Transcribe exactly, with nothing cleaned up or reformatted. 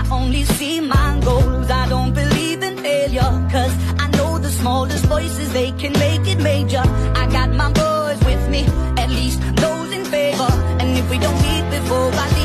only see my goals. I don't believe in failure, cause I know the smallest voices, they can make it major. I got my boys with me, at least those in favor. And if we don't meet before I